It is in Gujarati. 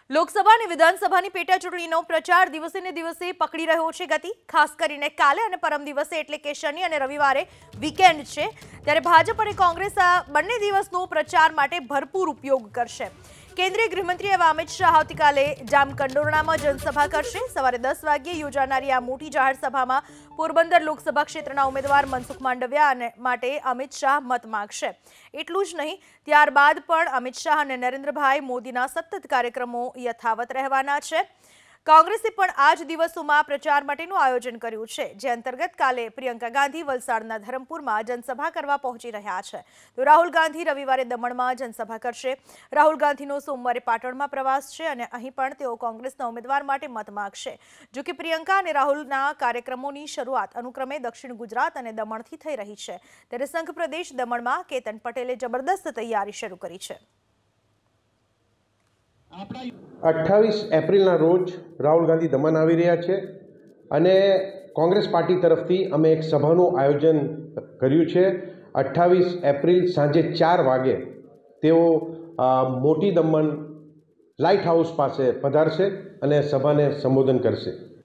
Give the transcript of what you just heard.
લોકસભા અને વિધાનસભાની પેટા ચૂંટણીનો પ્રચાર દિવસે ને દિવસે પકડી રહ્યો છે ગતિ। ખાસ કરીને કાલે અને પરમ દિવસે એટલે કે શનિ અને રવિવારે વીકેન્ડ છે, ત્યારે ભાજપ અને કોંગ્રેસ આ બંને દિવસનો પ્રચાર માટે ભરપૂર ઉપયોગ કરશે। કેન્દ્રીય ગૃહમંત્રી એવા અમિત શાહ આવતીકાલે જામકંડોરણામાં જનસભા કરશે। સવારે 10 વાગ્યે યોજાનારી આ મોટી જાહેર સભામાં પોરબંદર લોકસભા ક્ષેત્રના ઉમેદવાર મનસુખ માંડવિયા માટે અમિત શાહ મત માંગશે। એટલું જ નહીં, ત્યારબાદ પણ અમિત શાહ અને નરેન્દ્રભાઈ મોદીના સતત કાર્યક્રમો યથાવત રહેવાના છે। કોંગ્રેસે પણ આ જ દિવસોમાં પ્રચાર માટેનું આયોજન કર્યું છે, જે અંતર્ગત કાલે પ્રિયંકા ગાંધી વલસાડના ધરમપુરમાં જનસભા કરવા પહોંચી રહ્યા છે, તો રાહુલ ગાંધી રવિવારે દમણમાં જનસભા કરશે। રાહુલ ગાંધીનો સોમવારે પાટણમાં પ્રવાસ છે અને અહીં પણ તેઓ કોંગ્રેસના ઉમેદવાર માટે મત માંગશે। જો કે પ્રિયંકા અને રાહુલના કાર્યક્રમોની શરૂઆત અનુક્રમે દક્ષિણ ગુજરાત અને દમણથી થઈ રહી છે, ત્યારે સંઘ પ્રદેશ દમણમાં કેતન પટેલે જબરદસ્ત તૈયારી શરૂ કરી છે। 28 એપ્રિલના રોજ રાહુલ ગાંધી દમણ આવી રહ્યા છે અને કોંગ્રેસ પાર્ટી તરફથી અમે એક સભાનું આયોજન કર્યું છે। 28 એપ્રિલ સાંજે 4 વાગે તેઓ મોટી દમણ લાઇટ હાઉસ પાસે પધારશે અને સભાને સંબોધન કરશે।